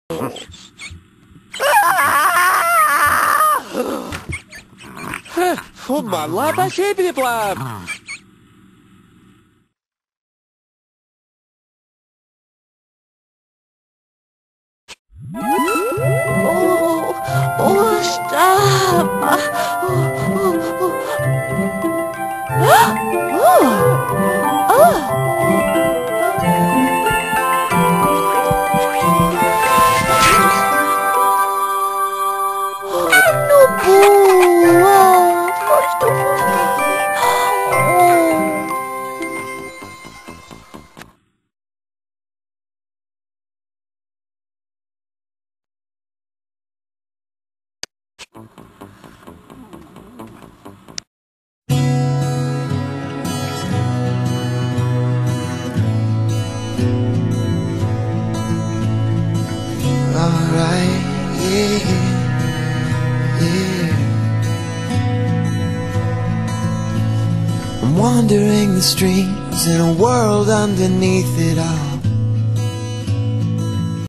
Malaba shibbity blab. Oh, stop. Alright, yeah, yeah. I'm wandering the streets in a world underneath it all.